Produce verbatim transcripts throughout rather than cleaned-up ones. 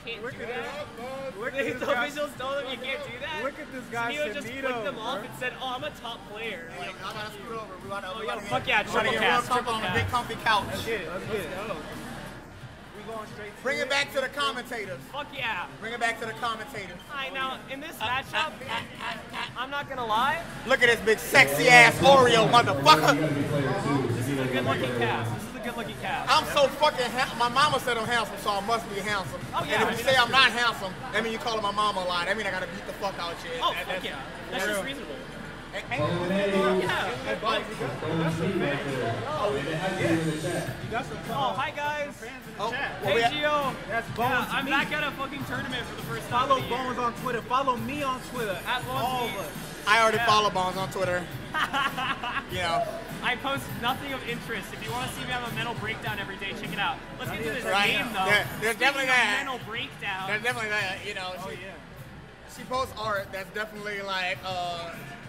can't Look do at that. Look The at this guy. officials told him you can't do that. Look at this guy. Neo just Shanito, flicked them bro. off and said, "Oh, I'm a top player." Hey, I gotta scoot over. We gotta, Oh, we yo, gotta fuck get, yeah, we gotta triple get cast, real comfortable triple on a big cast. comfy couch. Let's get it. Let's get it. We going straight to Bring it back to the commentators. Fuck yeah. Bring it back to the commentators. Alright, now in this matchup, I'm not gonna lie. Look at this big sexy ass Oreo motherfucker. This is a good-looking cast. This is a good-looking cast. I'm so fucking ha my mama said I'm handsome, so I must be handsome. Oh, yeah, And I if mean, you say that's I'm not handsome, that means you calling my mama a lie. That means I gotta beat the fuck out you. Oh, That- fuck that's- yeah. That's just reasonable. Hey, Yeah. Hey, buddy, you got- that's a fan. Oh, yeah. You got some Oh, hi guys. fans in the Oh, chat. well, we Hey, ha- Gio. That's Yeah, Bones. I'm me. back at a fucking tournament for the first time. Follow of the year. Bones on Twitter. Follow me on Twitter. At Bones all me. of us. I already Yeah. follow Bones on Twitter. You know. I post nothing of interest. If you want to see me have a mental breakdown every day, check it out. Let's get to this Right. game though. There- there's Speaking definitely of that. mental breakdown. There's definitely that, you know. Oh, She, yeah. she posts art that's definitely like uh,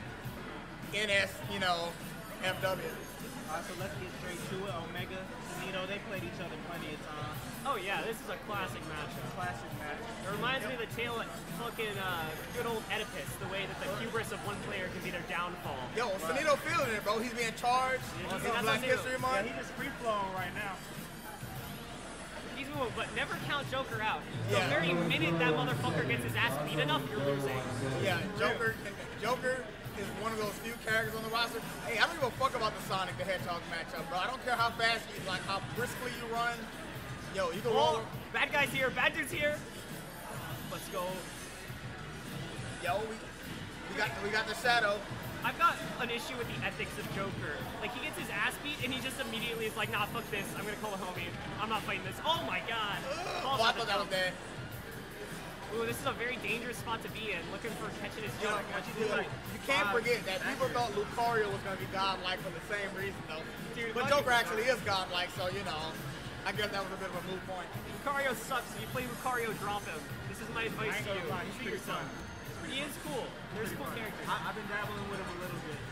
N S, you know, F W. All right, so let's get straight to it. Omega, Shanito, they played each other plenty of times. Oh yeah, this is a classic matchup. Classic match. It reminds me of the tale of fucking uh, good old Oedipus, the way that the hubris of one player can be their downfall. Yo, Sanito feeling it, bro. He's being charged. Yeah, He's see, on that's Black what I'm History Yeah, Month. he just free flowing right now. He's moving, but never count Joker out. The Yeah. very minute that motherfucker gets his ass beat enough, you're losing. Yeah, Joker. Joker is one of those few characters on the roster. Hey, I don't give a fuck about the Sonic the Hedgehog matchup, bro. I don't care how fast you, like how briskly you run. Yo, you can roll. Oh, bad guys here, bad dudes here. Let's go. Yo, we, we got we got the shadow. I've got an issue with the ethics of Joker. Like, he gets his ass beat, and he just immediately is like, nah, fuck this. I'm gonna call a homie. I'm not fighting this. Oh my god. Oh, I thought that was dead. Ooh, this is a very dangerous spot to be in. Looking for catching his You, know, jump. you, you can't forget that people thought Lucario was gonna be godlike for the same reason, though. Dude, But fucking- Joker actually is godlike, so you know. I guess that was a bit of a moot point. Lucario sucks. If you play Lucario, drop him. This is my advice I ain't to gonna you. lie, he's Shoot pretty yourself. fun. He is cool. There's cool characters. I, I've been dabbling with him a little bit.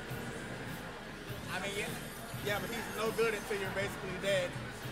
I mean, yeah, yeah, but he's no good until you're basically dead.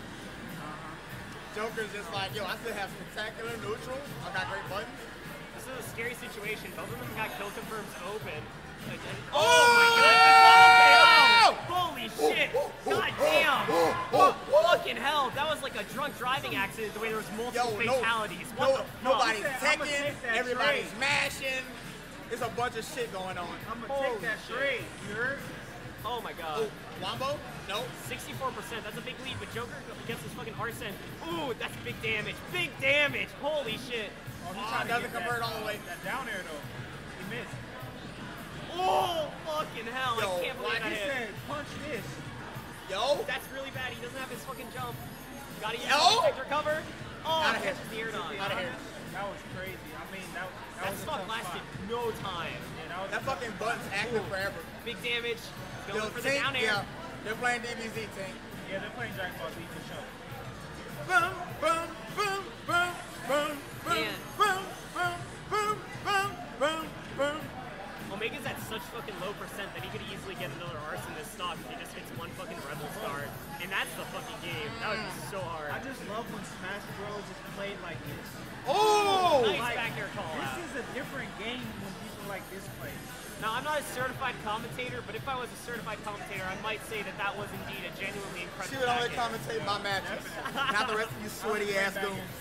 Joker's just like, yo, I still have spectacular neutral. I got great buttons. This is a scary situation. Both of them got kill confirms open. Like, and- Oh! oh my god! Oh! Holy shit! God damn! Oh, Fucking hell! That was like a drunk driving accident. The way there was multiple Yo, no, fatalities. What no, the fuck? nobody's He said, "I'ma teching, take that everybody's trade." mashing. There's a bunch of shit going on. I'm gonna Holy take that shit. trade. You heard? Oh my god. Oh, Wombo? No. sixty-four percent. That's a big lead, but Joker gets his fucking arson. Ooh, that's big damage. Big damage. Holy shit. Oh, he Oh, tried to doesn't get convert that, all the way. That down air though. He missed. Oh, fucking hell. Yo, I can't believe like that He hit. said, punch this. Yo. That's really bad. He doesn't have his fucking jump. Gotta use Yo! his protect recover. Oh, Outta here. catches the air dodge. Outta here. That was crazy. I mean, that, that, That was a stock tough lasted spot. no time. Yeah, that was That a tough fucking spot. button's active forever. Big damage. Going Yo, for the Tink, down air. yeah, they're playing D B Z, Tank. Yeah, they're playing Dragon Ball Z for sure. Boom, boom, boom, boom, boom, boom, Man. boom, boom, boom, boom, boom, boom. Omega's at such fucking low percent that he could easily get another arson this stock if he just hits one fucking Rebel Star. And that's the fucking game. That would be so hard. I just love when Smash Bros is played like this. Oh! Nice Like, back air call This out. is a different game when people like this play. Now, I'm not a certified commentator, but if I was a certified commentator, I might say that that was indeed a genuinely She incredible would only back air. commentate my matches, not the rest of you sweaty ass goons.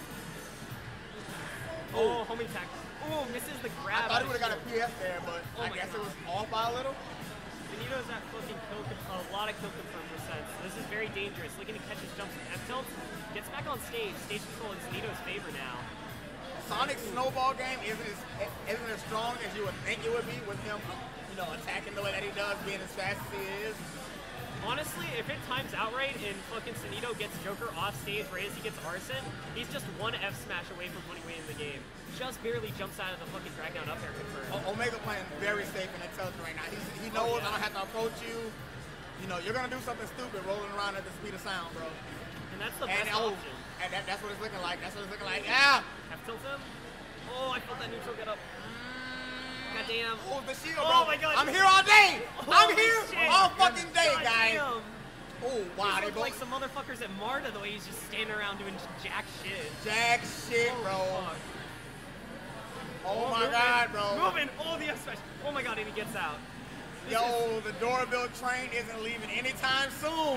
Oh, homing attack. Oh, misses the I grab. thought he out would of have got a P F there, but Oh I my guess it God. was off by a little. Benito's at fucking kill con- a lot of kill confirm percents. This is very dangerous. Looking to catch his jumps with F tilt. Gets back on stage. Stage control in Benito's favor now. Sonic's snowball game isn't as, isn't as strong as you would think it would be with him, you know, attacking the way that he does, being as fast as he is. Honestly, if it times out right and fucking Sanito gets Joker off stage right as he gets arson, he's just one F smash away from winning way in the game. Just barely jumps out of the fucking drag down up air confirm. O- Omega playing very safe and intelligent right now. He's, he knows Oh, yeah. I don't have to approach you. You know, you're gonna do something stupid rolling around at the speed of sound, bro. And that's the And best oh, option. and that, that's what it's looking like. That's what it's looking like. Yeah. F tilt him. Oh, I felt that neutral get up. God damn. Oh, the shield, Oh bro. my God. I'm here all day. I'm Holy here shit. all fucking day, God guys. damn. Oh, wow. They They look like both some motherfuckers at Marta the way he's just standing around doing jack shit. jack shit, bro. Fuck. Oh, my moving, God, bro. Moving. Oh, the F smash. Oh my God, and he gets out. This Yo, the Dorville train isn't leaving anytime soon.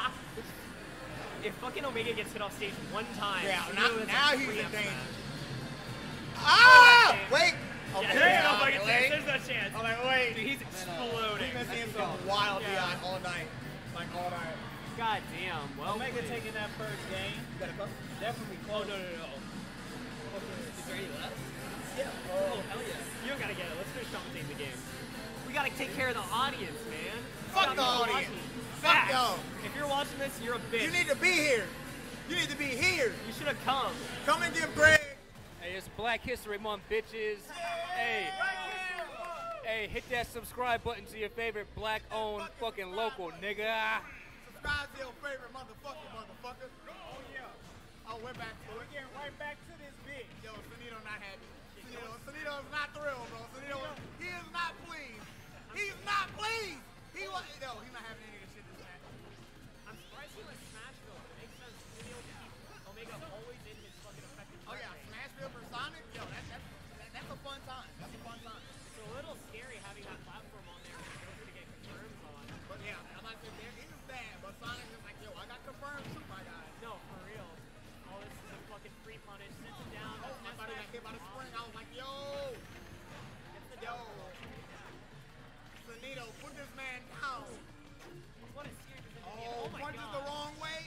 If fucking Omega gets hit off stage one time, Yeah, you now, know that's now a he's free in F danger. smash. Ah! okay. Wait. Yeah, Okay, there's no I'm fucking like, chance. wait. There's no chance. I'm like, wait. Dude, he's exploding. We've been seeing some wild Yeah. D I all night. Like, all night. God damn. Well, Omega played. taking that first game. You gotta come? Definitely Oh, close. no, no, no. Is there any left? Yeah. Oh, hell yeah. You don't gotta get it. Let's finish commentating the game. We gotta take care of the audience, man. Fuck Stop the people audience. watching. Fuck Facts. y'all. If you're watching this, you're a bitch. You need to be here. You need to be here. You should have come. Come and give Greg. Hey, it's Black History Month, bitches. Hey, hey, hit that subscribe button to your favorite black-owned fucking local, nigga. Subscribe to your favorite motherfucker, motherfucker. Oh, yeah. Oh, we're back to We're it. getting right back to this bitch. Yo, Sunito not happy. Sunito, Sunito is not thrilled, bro. Sunito, he is not pleased. He's not pleased. He was, no, he's not having any of this shit this match. I'm surprised he went Smashville. It makes sense. Maybe he'll keep Omega always in his fucking effective Oh, yeah, rate. Smashville for Sonic? Yo, that, that, that, that's a fun time. That's a fun time. It's a little scary having that platform on there for Joker to get confirms on. But yeah, I'm not saying there is bad, but Sonic is like, yo, I got confirmed too, my guy. No, for real. All this is a fucking free punish. Sends him down. Oh, I thought he got hit by the spring. I was like, yo, Gets the yo, down. Sunito, put this man down. What a series of Oh, oh my punches God. the wrong way.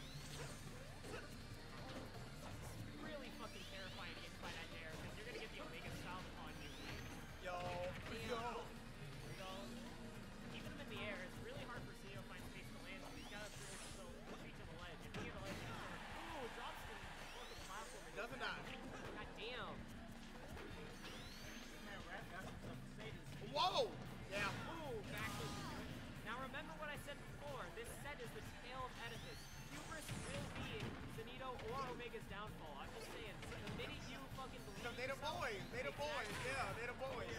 Really fucking terrifying to get by that there because you're gonna get the Omega style on you. Yo, yo. So, even him in the air, it's really hard for Sunito to find space to land. So he's got to really still reach on the ledge. If he get the ledge, he's gonna, ooh, drops the fucking platform. and Doesn't die. God damn. Whoa. Yeah. Ooh, back to Now remember what I said before. This set is the tale of Oedipus. Hubris will be Sunito or Omega's downfall. I'm just saying. The minute you fucking believe No, they the yourself- boys. They the boys. Yeah, they the boys.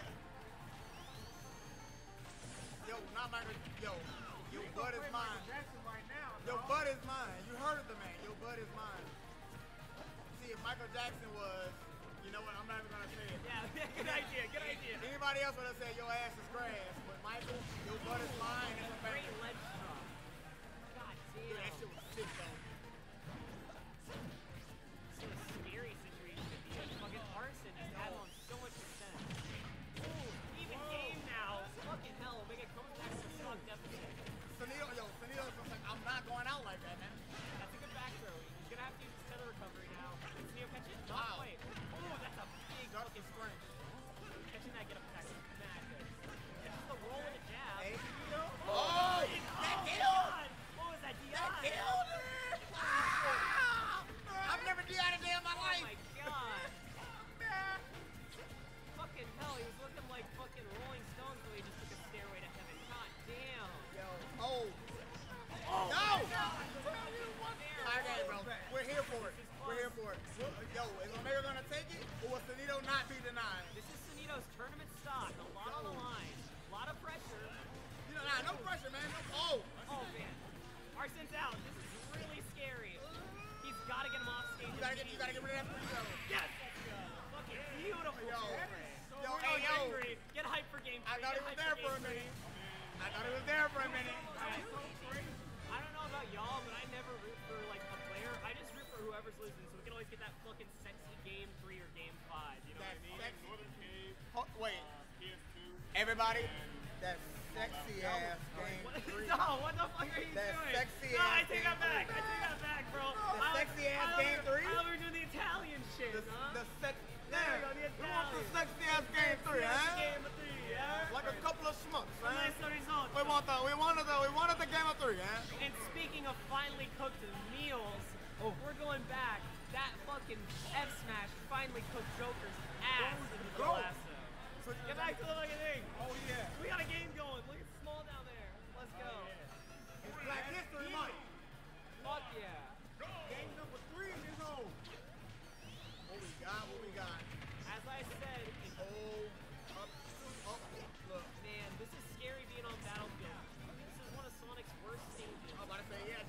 Yo, not Michael. Yo, your butt is mine. Jackson right now. Your butt is mine. You heard the man. Your butt is mine. See, if Michael Jackson was, you know what? I'm not even gonna say it. Yeah, good idea, good idea. Anybody else would have said your ass is grass, but Michael, your butt is mine. It's a Great fact. ledge drop. God Dude, that damn. shit was sick though. This is a scary situation to be in. Fucking Arson just had on so much percent. Ooh, even game now. Fucking hell, Omega comes back to the stock deficit. Sunito, yo, Sunito's just like, I'm not going out like that, man. That's a good back throw. He's gonna have to use his tether recovery now. Does Neo catch it? Not Wow. quite. Oh, that's a big Duck fucking the spring. catching that get up attack. is Mad good. Catches the roll with a jab. Hey. Oh, Oh, it- that oh, killed. God. What was that D I? That killed her! Ah! I've never D I'd a day in my Oh life. my God. Fucking hell, he was looking like fucking Rolling Stones the way he just took a stairway to heaven. God damn. Yo, oh. Oh, No! there. Okay, bro. We're here for it. We're here for it. Yo, is Omega gonna take it, or will Sunito not be denied? This is Sunito's tournament stock. A lot on the line. A lot of pressure. You know, nah, no pressure, man. No, oh, Oh, man. Arson's out. This is really scary. He's got to get him off stage. you gotta get, you gotta get rid of that free throw. Yes! Fucking beautiful. Yo. Joker. Yo, Oh, hey, yo. Angry. Get hyped for game I three. thought Get he was hyped there for for a game three. minute. I thought he was there for a minute. I don't know about y'all, but I never root for like a player. I just root for whoever's losing, so we can always get that fucking sexy game three or game five. You know That what I mean? sexy. Oh, wait. Everybody, that sexy ass game What, three. no, what the fuck are you That doing? sexy no, I ass take game that back. three. I take that back, bro. The I thought- sexy ass I thought game we were- three? I thought we were doing the Italian shit, The, huh? the sex. There you go, the We want the Italian. sexy ass game three, Sexy huh? game of three, yeah? Like a couple of schmucks, A huh? nice result. We want the, we wanted the, we wanted the game of three, huh? And speaking of finally cooked meals, Oh. we're going back. That fucking F smash finally cooked Joker's ass into the Go. lasso. So, Get back to the fucking thing. oh yeah. We got a game going. Look at Small down there. Let's go. It's Black History Month. Fuck yeah. Game number three is on. What we got? What we got? As I said, it- Oh, up, up, look. man, this is scary being on Battlefield. This is one of Sonic's worst stages. I'm about to say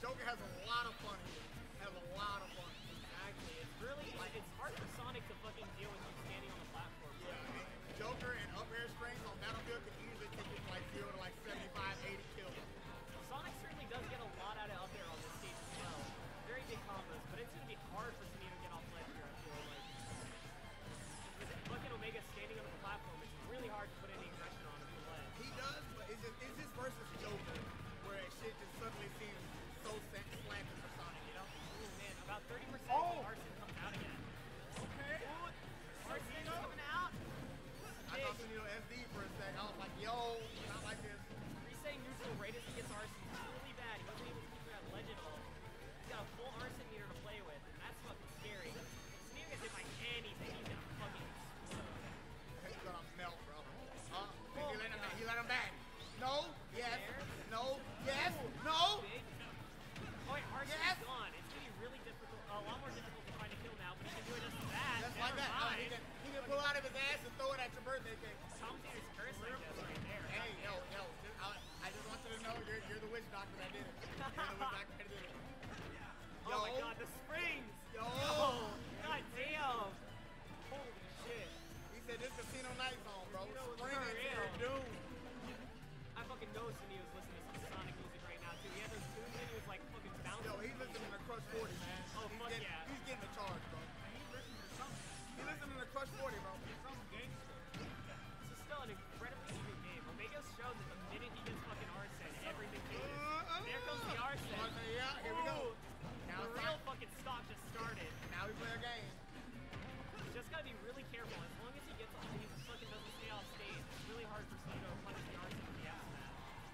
Joker has a lot of fun here. Has a lot of fun. Exactly. It's really, like, it's hard for Sonic to fucking deal with you standing on the platform. Yeah, and Joker and up air strings on Battlefield can easily take you from like zero to like seventy-five, eighty kills. Sonic certainly does get a lot out of up air on this stage as well. Very big combos, but it's going to be hard for Sunito to get off ledge here, I feel like. With fucking Omega standing on the platform, it's really hard to put any aggression on him to ledge. He does, but it's just, it's just versus Joker, where shit just suddenly seems so slanted for Sonic, you know? Ooh, man, about thirty percent Oh. of Arsene comes out again. Okay. Arsene's coming out. I thought Sunito S D for a sec. I was like, yo, not like this. Resetting neutral right as he gets Arsene is really bad. He wasn't able to keep that ledge at all. He's got a full Arsene meter to play with, and that's fucking scary. If Sunito gets hit by anything, he's gonna fucking explode. He's gonna melt, bro. Uh, he let him back. He let him back. No, yes, no, yes, no. Big. Oh wait, Arsene's Yes. gone. It's gonna be really difficult, a lot more difficult to find a kill now, but he can do it just that. Just like that. Uh, he, can, he can pull out of his ass and throw it at your birthday cake. Commentator's curse like this right there. Hey, yo, yo, just, I, I just want you to know you're, you're the witch doctor that did it. You're the witch doctor that did it. Yo, Oh my god, the springs! Yo. Oh, god damn! Holy shit. He said this casino night zone, bro. Casino is Spring for into real. your doom. I fucking know Sunito's listening to some Sonic music right now too. He had those tunes in, he was like fucking bouncing. Yo, he's listening to Crush forty, man. Oh, he's fuck getting, yeah. He's getting the charge, bro. He's listening to something. He's listening to Crush forty, bro. Some gangster. This is still an incredibly even game. Omega's shown that the minute he gets fucking Arsene, everything changes. There comes the Arsene. Arsene, yeah, here we go. Ooh, Now the it's real time. fucking stock just started. Now we play a game. He's just gotta be really careful. As long as he gets, he fucking doesn't stay off stage, it's really hard for Sunito to punish the Arsene with the F smash.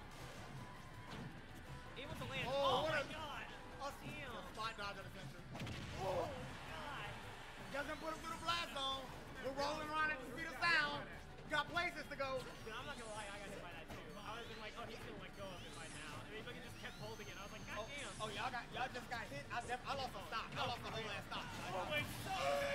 Able to land. Oh, Oh, what my a- god! Us, Damn. spot dodge at the center. Oh god! Doesn't put him through the blast zone. We're rolling around at the speed of sound. Got places to go. Dude, I'm not gonna lie, I got hit by that too. I was like, oh, he's gonna let go of it by now. And he fucking just kept holding it. I was like, god Oh, damn. oh y'all got y'all just got hit. I, def- I lost a stop. I lost the whole last stop. Oh my god!